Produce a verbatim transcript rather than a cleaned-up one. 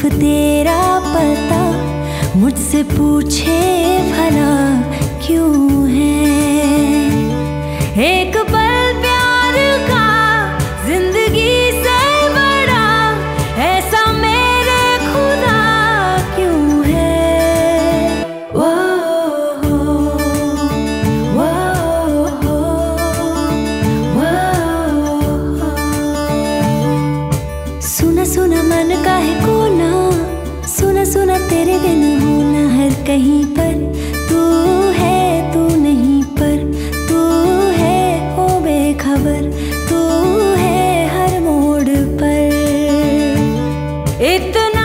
सिर्फ तेरा पता मुझसे पूछे भला क्यों है। एक पल प्यार का जिंदगी से बड़ा ऐसा मेरे खुदा क्यों है। वो वो वो वो सुना सुना मन का है कोना, सुना सुना तेरे बिन होना हर कहीं पर तू है तू नहीं पर तू है ओ बेखबर तू है हर मोड़ पर। इतना